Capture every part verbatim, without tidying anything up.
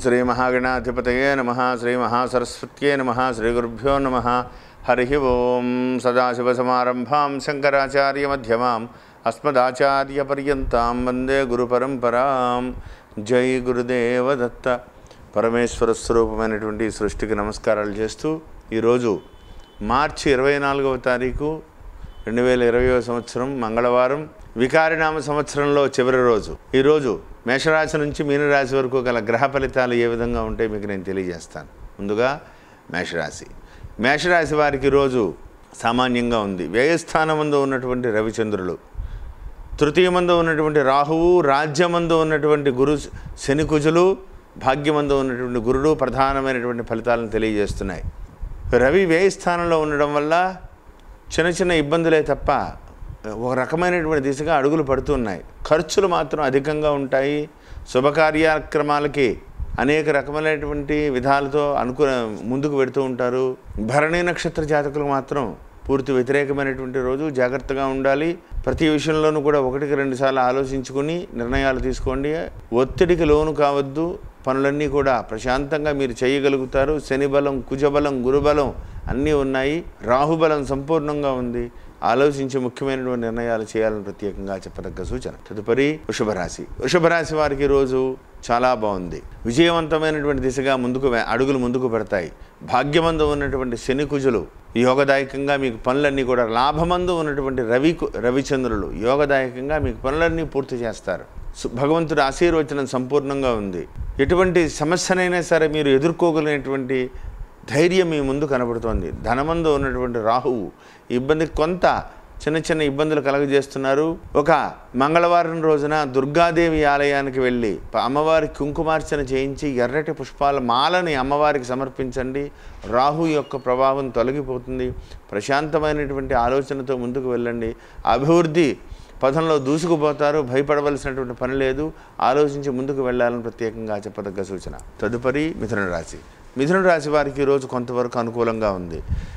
శ్రీ మహాగణాధిపతయే నమః శ్రీ మహాసరస్వత్యే నమః శ్రీ గురుభ్యో నమః హరి ఓం సదాశివసమారంభాం శంకరాచార్యమధ్యమాం అస్మదాచార్యపర్యంతాం వందే గురుపరంపరాం. జై గురుదేవ దత్త. పరమేశ్వర స్వరూపమైనటువంటి సృష్టికి నమస్కారాలు చేస్తూ ఈరోజు మార్చి ఇరవై నాలుగవ తారీఖు రెండు వేల ఇరవైవ సంవత్సరం మంగళవారం, వికారినామ సంవత్సరంలో చివరి రోజు. ఈరోజు మేషరాశి నుంచి మీనరాశి వరకు గల గ్రహ ఫలితాలు ఏ విధంగా ఉంటాయి మీకు నేను తెలియజేస్తాను. ముందుగా మేషరాశి. మేషరాశి వారికి ఈరోజు సామాన్యంగా ఉంది. వ్యయస్థానమందు ఉన్నటువంటి రవిచంద్రులు, తృతీయమందు ఉన్నటువంటి రాహువు, రాజ్యమందు ఉన్నటువంటి గురు శనికుజులు, భాగ్యమందు ఉన్నటువంటి గురుడు ప్రధానమైనటువంటి ఫలితాలను తెలియజేస్తున్నాయి. రవి వ్యయస్థానంలో ఉండడం వల్ల చిన్న చిన్న ఇబ్బందులే తప్ప ఒక రకమైనటువంటి దిశగా అడుగులు పడుతున్నాయి. ఖర్చులు మాత్రం అధికంగా ఉంటాయి. శుభకార్యక్రమాలకి అనేక రకమైనటువంటి విధాలతో అనుకు ముందుకు పెడుతూ ఉంటారు. భరణి నక్షత్ర జాతకులకు మాత్రం పూర్తి వ్యతిరేకమైనటువంటి రోజు. జాగ్రత్తగా ఉండాలి. ప్రతి విషయంలోనూ కూడా ఒకటికి రెండు సార్లు ఆలోచించుకుని నిర్ణయాలు తీసుకోండి. ఒత్తిడికి లోను కావద్దు. పనులన్నీ కూడా ప్రశాంతంగా మీరు చేయగలుగుతారు. శని బలం, కుజబలం, గురుబలం అన్నీ ఉన్నాయి. రాహుబలం సంపూర్ణంగా ఉంది. ఆలోచించి ముఖ్యమైనటువంటి నిర్ణయాలు చేయాలని ప్రత్యేకంగా చెప్పదగ్గ సూచన. తదుపరి వృషభరాశి. వృషభరాశి వారికి రోజు చాలా బాగుంది. విజయవంతమైనటువంటి దిశగా ముందుకు అడుగులు ముందుకు పెడతాయి. భాగ్యమందు ఉన్నటువంటి శని కుజులు యోగదాయకంగా మీకు పనులన్నీ కూడా, లాభమందు ఉన్నటువంటి రవి రవిచంద్రులు యోగదాయకంగా మీకు పనులన్నీ పూర్తి చేస్తారు. భగవంతుడి ఆశీర్వచనం సంపూర్ణంగా ఉంది. ఎటువంటి సమస్యనైనా సరే మీరు ఎదుర్కోగలిగినటువంటి ధైర్యం మీ ముందు కనబడుతోంది. ధనమందు ఉన్నటువంటి రాహువు ఇబ్బందికి కొంత చిన్న చిన్న ఇబ్బందులు కలగజేస్తున్నారు. ఒక మంగళవారం రోజున దుర్గాదేవి ఆలయానికి వెళ్ళి అమ్మవారికి కుంకుమార్చన చేయించి ఎర్రటి పుష్పాల మాలని అమ్మవారికి సమర్పించండి. రాహు యొక్క ప్రభావం తొలగిపోతుంది. ప్రశాంతమైనటువంటి ఆలోచనతో ముందుకు వెళ్ళండి. అభివృద్ధి పథంలో దూసుకుపోతారు. భయపడవలసినటువంటి పని లేదు. ఆలోచించి ముందుకు వెళ్ళాలని ప్రత్యేకంగా చెప్పదగ్గ సూచన. తదుపరి మిథున రాశి. మిథున రాశి వారికి ఈరోజు కొంతవరకు అనుకూలంగా ఉంది.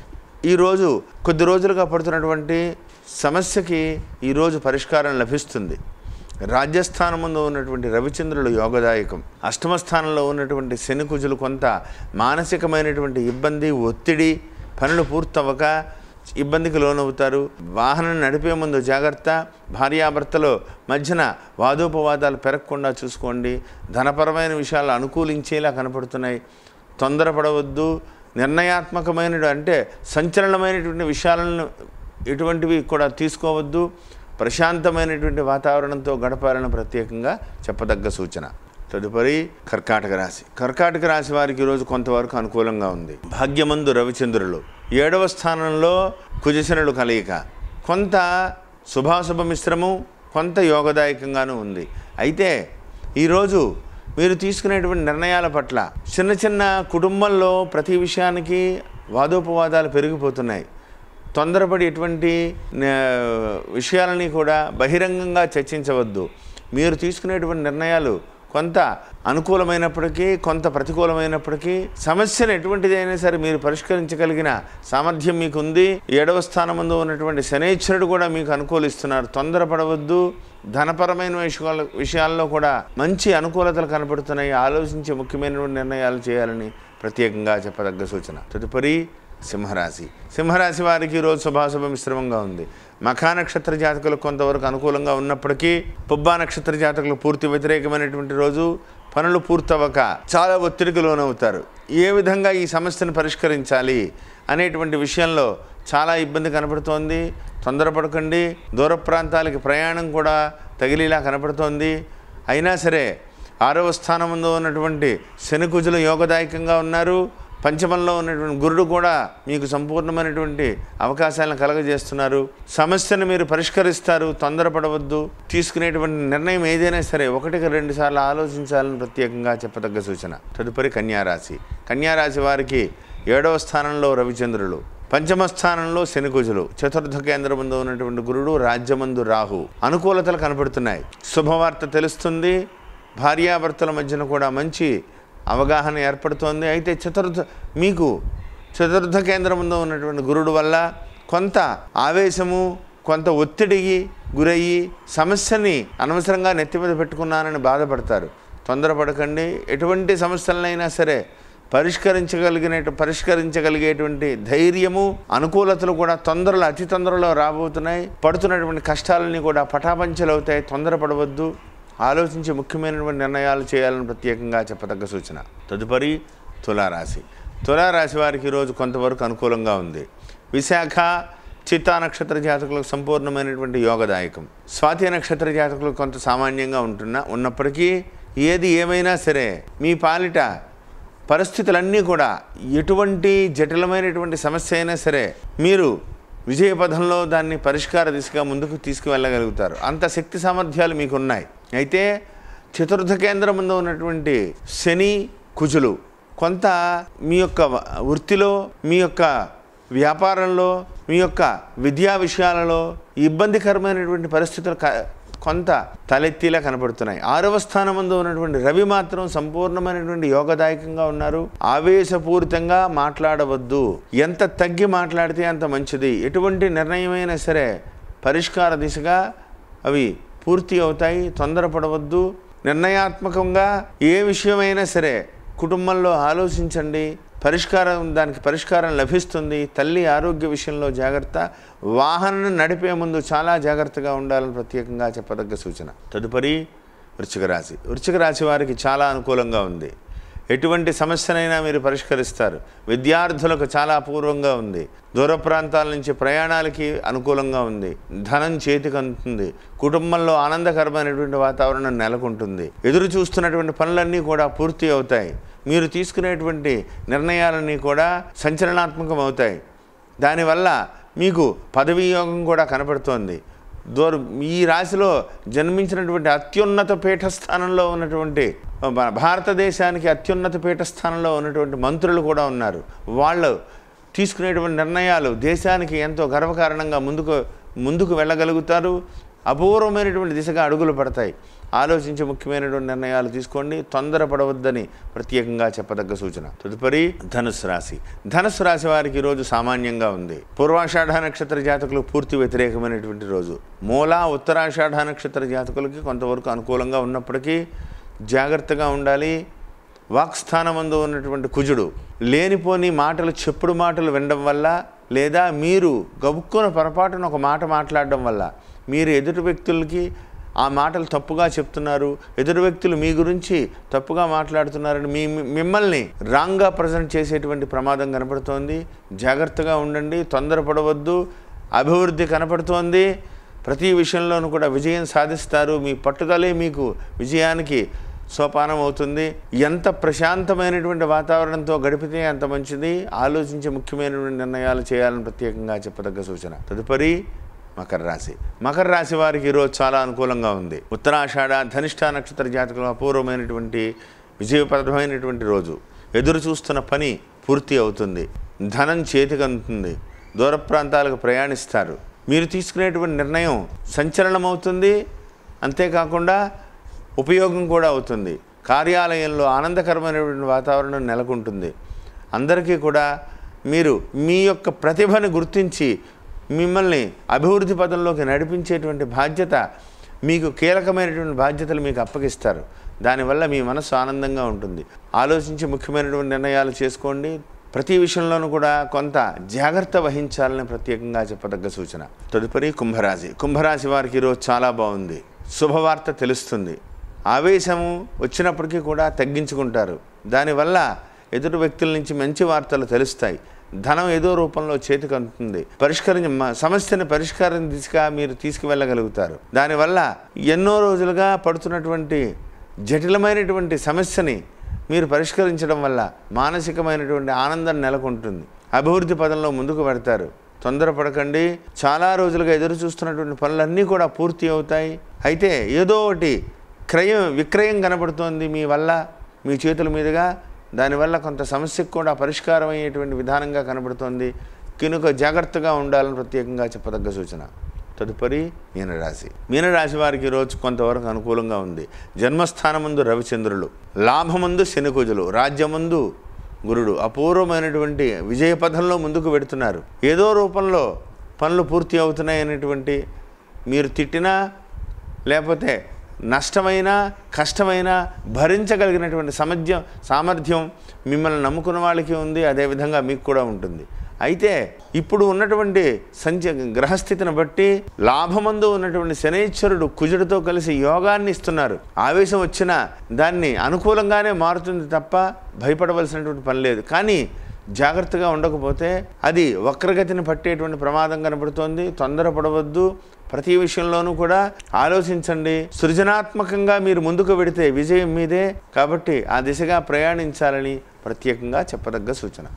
ఈరోజు కొద్ది రోజులుగా పడుతున్నటువంటి సమస్యకి ఈరోజు పరిష్కారం లభిస్తుంది. రాజ్యస్థానం ముందు ఉన్నటువంటి రవిచంద్రులు యోగదాయకం. అష్టమ స్థానంలో ఉన్నటువంటి శనికుజులు కొంత మానసికమైనటువంటి ఇబ్బంది, ఒత్తిడి, పనులు పూర్తవక ఇబ్బందికి లోనవుతారు. వాహనం నడిపే ముందు జాగ్రత్త. భార్యాభర్తలో మధ్యన వాదోపవాదాలు పెరగకుండా చూసుకోండి. ధనపరమైన విషయాలు అనుకూలించేలా కనపడుతున్నాయి. తొందరపడవద్దు. నిర్ణయాత్మకమైన అంటే సంచలనమైనటువంటి విషయాలను ఎటువంటివి కూడా తీసుకోవద్దు. ప్రశాంతమైనటువంటి వాతావరణంతో గడపాలని ప్రత్యేకంగా చెప్పదగ్గ సూచన. తదుపరి కర్కాటక రాశి. కర్కాటక రాశి వారికి ఈరోజు కొంతవరకు అనుకూలంగా ఉంది. భాగ్యమందు రవిచంద్రులు, ఏడవ స్థానంలో కుజశనులు కలయిక, కొంత శుభాశుభ మిశ్రమం, కొంత యోగదాయకంగానూ ఉంది. అయితే ఈరోజు మీరు తీసుకునేటువంటి నిర్ణయాల పట్ల చిన్న చిన్న కుటుంబంలో ప్రతి విషయానికి వాదోపవాదాలు పెరిగిపోతున్నాయి. తొందరపడి ఎటువంటి విషయాలని కూడా బహిరంగంగా చర్చించవద్దు. మీరు తీసుకునేటువంటి నిర్ణయాలు కొంత అనుకూలమైనప్పటికీ కొంత ప్రతికూలమైనప్పటికీ సమస్యను ఎటువంటిదైనా సరే మీరు పరిష్కరించగలిగిన సామర్థ్యం మీకు ఉంది. ఏడవ స్థానమందు ఉన్నటువంటి శనైశ్వరుడు కూడా మీకు అనుకూలిస్తున్నారు. తొందరపడవద్దు. ధనపరమైన విషయాల విషయాల్లో కూడా మంచి అనుకూలతలు కనపడుతున్నాయి. ఆలోచించి ముఖ్యమైనటువంటి నిర్ణయాలు చేయాలని ప్రత్యేకంగా చెప్పదగ్గ సూచన. తదుపరి సింహరాశి. సింహరాశి వారికి ఈరోజు శుభాశుభ మిశ్రమంగా ఉంది. మఖా నక్షత్ర జాతకులకు కొంతవరకు అనుకూలంగా ఉన్నప్పటికీ పుబ్బా నక్షత్ర జాతకులకు పూర్తి వ్యతిరేకమైనటువంటి రోజు. పనులు పూర్తవక చాలా ఒత్తిడికి లోనవుతారు. ఏ విధంగా ఈ సమస్యను పరిష్కరించాలి అనేటువంటి విషయంలో చాలా ఇబ్బంది కనపడుతోంది. తొందరపడకండి. దూర ప్రాంతాలకి ప్రయాణం కూడా తగిలేలా కనపడుతోంది. అయినా సరే ఆరవ స్థానంలో ఉన్నటువంటి శనికుజులు యోగదాయకంగా ఉన్నారు. పంచమంలో ఉన్నటువంటి గురుడు కూడా మీకు సంపూర్ణమైనటువంటి అవకాశాలను కలగజేస్తున్నారు. సమస్యను మీరు పరిష్కరిస్తారు. తొందరపడవద్దు. తీసుకునేటువంటి నిర్ణయం ఏదైనా సరే ఒకటికి రెండు సార్లు ఆలోచించాలని ప్రత్యేకంగా చెప్పదగ్గ సూచన. తదుపరి కన్యారాశి. కన్యారాశి వారికి ఏడవ స్థానంలో రవిచంద్రులు, పంచమ స్థానంలో శనికుజులు, చతుర్థ కేంద్రమందు ఉన్నటువంటి గురుడు, రాజ్యమందు రాహు. అనుకూలతలు కనపడుతున్నాయి. శుభవార్త తెలుస్తుంది. భార్యాభర్తల మధ్యన కూడా మంచి అవగాహన ఏర్పడుతోంది. అయితే చతుర్థ మీకు చతుర్థ కేంద్రమందు ఉన్నటువంటి గురుడు వల్ల కొంత ఆవేశము, కొంత ఒత్తిడికి గురయ్యి సమస్యని అనవసరంగా నెత్తి మీద పెట్టుకున్నానని బాధపడతారు. తొందరపడకండి. ఎటువంటి సమస్యలనైనా సరే పరిష్కరించగలిగిన పరిష్కరించగలిగేటువంటి ధైర్యము, అనుకూలతలు కూడా తొందరలో అతి తొందరలో రాబోతున్నాయి. పడుతున్నటువంటి కష్టాలన్నీ కూడా పటాపంచలవుతాయి. తొందరపడవద్దు. ఆలోచించి ముఖ్యమైనటువంటి నిర్ణయాలు చేయాలని ప్రత్యేకంగా చెప్పదగ్గ సూచన. తదుపరి తులారాశి. తులారాశి వారికి ఈరోజు కొంతవరకు అనుకూలంగా ఉంది. విశాఖ చిత్తా నక్షత్ర జాతకులకు సంపూర్ణమైనటువంటి యోగదాయకం. స్వాతి నక్షత్ర జాతకులకు కొంత సామాన్యంగా ఉంటున్నా ఉన్నప్పటికీ ఏది ఏమైనా సరే మీ పాలిట పరిస్థితులన్నీ కూడా ఎటువంటి జటిలమైనటువంటి సమస్య అయినా సరే మీరు విజయపథంలో దాన్ని పరిష్కార దిశగా ముందుకు తీసుకువెళ్ళగలుగుతారు. అంత శక్తి సామర్థ్యాలు మీకు ఉన్నాయి. అయితే చతుర్థ కేంద్రం ముందు ఉన్నటువంటి శని కుజులు కొంత మీ యొక్క వృత్తిలో, మీ యొక్క వ్యాపారంలో, మీ యొక్క విద్యా విషయాలలో ఇబ్బందికరమైనటువంటి పరిస్థితులు కొంత తలెత్తిలా కనపడుతున్నాయి. ఆరవ స్థానం ముందు ఉన్నటువంటి రవి మాత్రం సంపూర్ణమైనటువంటి యోగదాయకంగా ఉన్నారు. ఆవేశపూరితంగా మాట్లాడవద్దు. ఎంత తగ్గి మాట్లాడితే అంత మంచిది. ఎటువంటి నిర్ణయమైనా సరే పరిష్కార దిశగా అవి పూర్తి అవుతాయి. తొందరపడవద్దు. నిర్ణయాత్మకంగా ఏ విషయమైనా సరే కుటుంబంలో ఆలోచించండి. పరిష్కారం దానికి పరిష్కారం లభిస్తుంది. తల్లి ఆరోగ్య విషయంలో జాగ్రత్త. వాహనం నడిపే ముందు చాలా జాగ్రత్తగా ఉండాలని ప్రత్యేకంగా చెప్పదగ్గ సూచన. తదుపరి వృశ్చిక రాశి. వృశ్చిక రాశి వారికి చాలా అనుకూలంగా ఉంది. ఎటువంటి సమస్యనైనా మీరు పరిష్కరిస్తారు. విద్యార్థులకు చాలా అపూర్వంగా ఉంది. దూర ప్రాంతాల నుంచి ప్రయాణాలకి అనుకూలంగా ఉంది. ధనం చేతికి అందుతుంది. కుటుంబంలో ఆనందకరమైనటువంటి వాతావరణం నెలకొంటుంది. ఎదురు చూస్తున్నటువంటి పనులన్నీ కూడా పూర్తి అవుతాయి. మీరు తీసుకునేటువంటి నిర్ణయాలన్నీ కూడా సంచలనాత్మకం అవుతాయి. దానివల్ల మీకు పదవీ యోగం కూడా కనపడుతోంది. దూర ఈ రాశిలో జన్మించినటువంటి అత్యున్నత పీఠస్థానంలో ఉన్నటువంటి భారతదేశానికి అత్యున్నత పీఠస్థానంలో ఉన్నటువంటి మంత్రులు కూడా ఉన్నారు. వాళ్ళు తీసుకునేటువంటి నిర్ణయాలు దేశానికి ఎంతో గర్వకారణంగా ముందుకు ముందుకు వెళ్ళగలుగుతారు. అపూర్వమైనటువంటి దిశగా అడుగులు పడతాయి. ఆలోచించి ముఖ్యమైనటువంటి నిర్ణయాలు తీసుకోండి. తొందరపడవద్దని ప్రత్యేకంగా చెప్పదగ్గ సూచన. తదుపరి ధనుస్సు రాశి. ధనుస్సు రాశి వారికి ఈరోజు సామాన్యంగా ఉంది. పూర్వాషాఢ నక్షత్ర జాతకులు పూర్తి వ్యతిరేకమైనటువంటి రోజు. మూలా ఉత్తరాషాఢ నక్షత్ర జాతకులకి కొంతవరకు అనుకూలంగా ఉన్నప్పటికీ జాగ్రత్తగా ఉండాలి. వాక్స్థానమందు ఉన్నటువంటి కుజుడు లేనిపోని మాటలు, చెప్పుడు మాటలు వినడం వల్ల, లేదా మీరు గబుక్కున పొరపాటున ఒక మాట మాట్లాడడం వల్ల మీరు ఎదుటి వ్యక్తులకి ఆ మాటలు తప్పుగా చెప్తున్నారు, ఎదురు వ్యక్తులు మీ గురించి తప్పుగా మాట్లాడుతున్నారని మీ మిమ్మల్ని రాంగ్గా ప్రజెంట్ చేసేటువంటి ప్రమాదం కనపడుతోంది. జాగ్రత్తగా ఉండండి. తొందరపడవద్దు. అభివృద్ధి కనపడుతోంది. ప్రతి విషయంలోనూ కూడా విజయం సాధిస్తారు. మీ పట్టుదలే మీకు విజయానికి సోపానం అవుతుంది. ఎంత ప్రశాంతమైనటువంటి వాతావరణంతో గడిపితే అంత మంచిది. ఆలోచించి ముఖ్యమైనటువంటి నిర్ణయాలు చేయాలని ప్రత్యేకంగా చెప్పదగ్గ సూచన. తదుపరి మకర రాశి. మకర రాశి వారికి ఈరోజు చాలా అనుకూలంగా ఉంది. ఉత్తరాషాఢ ధనిష్ఠ నక్షత్ర జాతకులు అపూర్వమైనటువంటి విజయప్రదమైనటువంటి రోజు. ఎదురు చూస్తున్న పని పూర్తి అవుతుంది. ధనం చేతికి అందుతుంది. దూర ప్రాంతాలకు ప్రయాణిస్తారు. మీరు తీసుకునేటువంటి నిర్ణయం సంచలనమవుతుంది. అంతేకాకుండా ఉపయోగం కూడా అవుతుంది. కార్యాలయంలో ఆనందకరమైనటువంటి వాతావరణం నెలకొంటుంది. అందరికీ కూడా మీరు మీ యొక్క ప్రతిభను గుర్తించి మిమ్మల్ని అభివృద్ధి పదంలోకి నడిపించేటువంటి బాధ్యత, మీకు కీలకమైనటువంటి బాధ్యతలు మీకు అప్పగిస్తారు. దానివల్ల మీ మనసు ఆనందంగా ఉంటుంది. ఆలోచించి ముఖ్యమైనటువంటి నిర్ణయాలు చేసుకోండి. ప్రతి విషయంలోనూ కూడా కొంత జాగ్రత్త వహించాలని ప్రత్యేకంగా చెప్పదగ్గ సూచన. తదుపరి కుంభరాశి. కుంభరాశి వారికి ఈరోజు చాలా బాగుంది. శుభవార్త తెలుస్తుంది. ఆవేశము వచ్చినప్పటికీ కూడా తగ్గించుకుంటారు. దానివల్ల ఎదుటి వ్యక్తుల నుంచి మంచి వార్తలు తెలుస్తాయి. ధనం ఏదో రూపంలో చేతికి అందుతుంది. పరిష్కరించి సమస్యని పరిష్కారం దిశగా మీరు తీసుకువెళ్ళగలుగుతారు. దానివల్ల ఎన్నో రోజులుగా పడుతున్నటువంటి జటిలమైనటువంటి సమస్యని మీరు పరిష్కరించడం వల్ల మానసికమైనటువంటి ఆనందం నెలకొంటుంది. అభివృద్ధి పదంలో ముందుకు పెడతారు. తొందరపడకండి. చాలా రోజులుగా ఎదురు చూస్తున్నటువంటి పనులన్నీ కూడా పూర్తి అవుతాయి. అయితే ఏదో ఒకటి క్రయం విక్రయం కనబడుతోంది మీ వల్ల, మీ చేతుల మీదుగా. దానివల్ల కొంత సమస్యకు కూడా పరిష్కారం అయ్యేటువంటి విధానంగా కనబడుతోంది. కనుక జాగ్రత్తగా ఉండాలని ప్రత్యేకంగా చెప్పదగ్గ సూచన. తదుపరి మీనరాశి. మీనరాశి వారికి ఈరోజు కొంతవరకు అనుకూలంగా ఉంది. జన్మస్థానమందు రవిచంద్రులు, లాభమందు శనికుజులు, రాజ్యమందు గురుడు అపూర్వమైనటువంటి విజయపథంలో ముందుకు పెడుతున్నారు. ఏదో రూపంలో పనులు పూర్తి అవుతున్నాయి అనేటువంటి, మీరు తిట్టినా లేకపోతే నష్టమైన కష్టమైన భరించగలిగినటువంటి సామర్థ్యం సామర్థ్యం మిమ్మల్ని నమ్ముకున్న వాళ్ళకి ఉంది, అదేవిధంగా మీకు కూడా ఉంటుంది. అయితే ఇప్పుడు ఉన్నటువంటి సంచ గ్రహస్థితిని బట్టి లాభమందు ఉన్నటువంటి శనైశ్వరుడు కుజుడితో కలిసి యోగాన్ని ఇస్తున్నారు. ఆవేశం వచ్చినా దాన్ని అనుకూలంగానే మారుతుంది తప్ప భయపడవలసినటువంటి పని లేదు. కానీ జాగ్రత్తగా ఉండకపోతే అది వక్రగతిని పట్టేటువంటి ప్రమాదం కనబడుతోంది. తొందరపడవద్దు. ప్రతి విషయంలోనూ కూడా ఆలోచించండి. సృజనాత్మకంగా మీరు ముందుకు వెడితే విజయం మీదే. కాబట్టి ఆ దిశగా ప్రయాణించాలని ప్రత్యేకంగా చెప్పదగ్గ సూచన.